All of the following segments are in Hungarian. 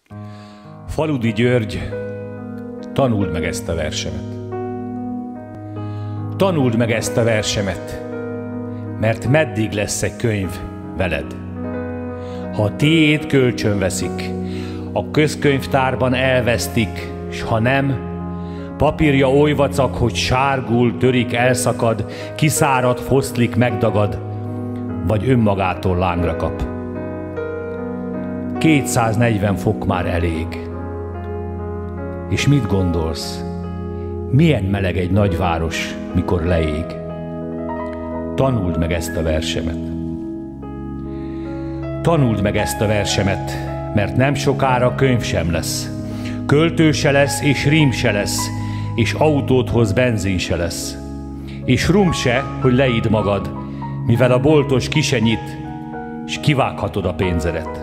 Faludi György, tanuld meg ezt a versemet. Tanuld meg ezt a versemet, mert meddig lesz egy könyv veled. Ha a tiéd kölcsön veszik, a közkönyvtárban elvesztik, s ha nem, papírja oly vacak, hogy sárgul, törik, elszakad, kiszárad, foszlik, megdagad, vagy önmagától lángra kap. 240 fok már elég. És mit gondolsz? Milyen meleg egy nagyváros, mikor leég? Tanuld meg ezt a versemet. Tanuld meg ezt a versemet, mert nem sokára könyv sem lesz. Költő se lesz, és rím se lesz, és autódhoz benzin se lesz. És rum se, hogy leíd magad, mivel a boltos ki se nyit, és kivághatod a pénzedet.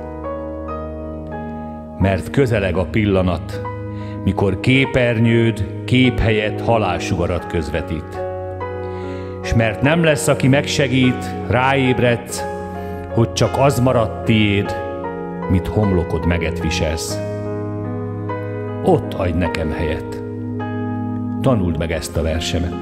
Mert közeleg a pillanat, mikor képernyőd kép helyett halálsugarat közvetít. És mert nem lesz, aki megsegít, ráébredsz, hogy csak az maradt tiéd, mit homlokod meget viselsz. Ott adj nekem helyet. Tanuld meg ezt a versemet.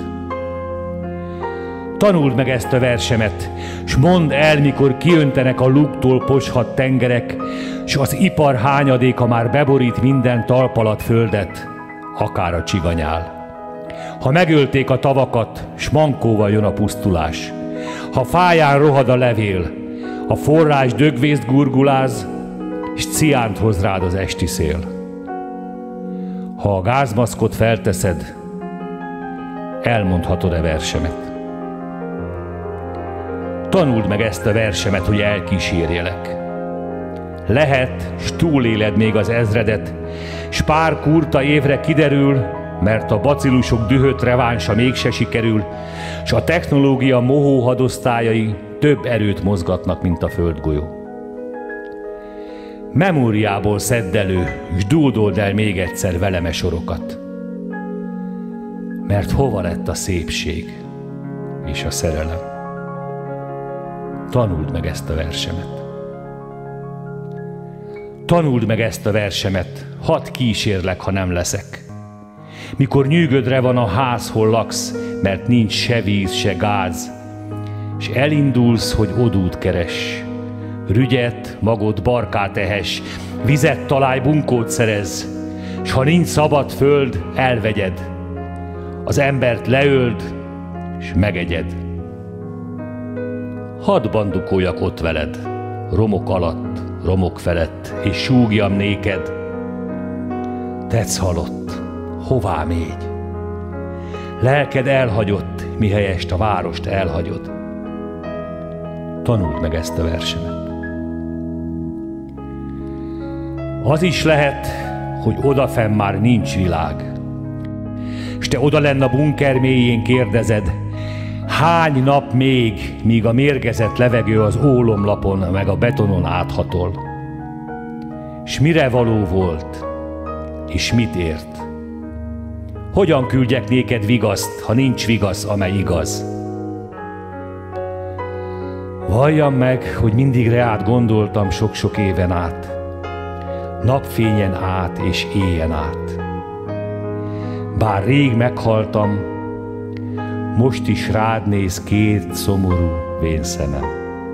Tanuld meg ezt a versemet, s mondd el, mikor kiöntenek a luktól poshat tengerek, s az ipar hányadéka már beborít minden talpalat földet, akár a csiganyál. Ha megölték a tavakat, s mankóval jön a pusztulás, ha fáján rohad a levél, a forrás dögvészt gurguláz, s ciánt hoz rád az esti szél. Ha a gázmaszkot felteszed, elmondhatod-e versemet. Tanuld meg ezt a versemet, hogy elkísérjelek. Lehet, s túléled még az ezredet, s pár kurta évre kiderül, mert a bacillusok dühött revánsa mégse sikerül, s a technológia mohó hadosztályai több erőt mozgatnak, mint a földgolyó. Memóriából szedd elő, s dúdold el még egyszer velem e sorokat. Mert hova lett a szépség és a szerelem? Tanuld meg ezt a versemet. Tanuld meg ezt a versemet, hadd kísérlek, ha nem leszek. Mikor nyűgödre van a ház, hol laksz, mert nincs se víz, se gáz, és elindulsz, hogy odút keres, rügyet, magod barkát ehess, vizet találj, bunkót szerez, s ha nincs szabad föld, elvegyed, az embert leöld, s megegyed. Hadd bandukoljak ott veled, romok alatt, romok felett, és súgjam néked. Tetsz halott, hová mégy? Lelked elhagyott, mihelyest a várost elhagyod. Tanuld meg ezt a versemet. Az is lehet, hogy odafenn már nincs világ, s te odalenn a bunker mélyén kérdezed, hány nap még, míg a mérgezett levegő az ólomlapon meg a betonon áthatol? S mire való volt, és mit ért? Hogyan küldjek néked vigaszt, ha nincs vigasz, amely igaz? Valljam meg, hogy mindig reád gondoltam sok-sok éven át, napfényen át és éjjen át. Bár rég meghaltam, most is rád néz két szomorú vén szemem.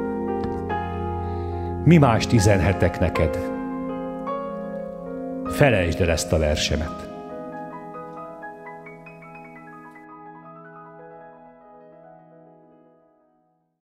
Mi mást üzenhetek neked? Felejtsd el ezt a versemet.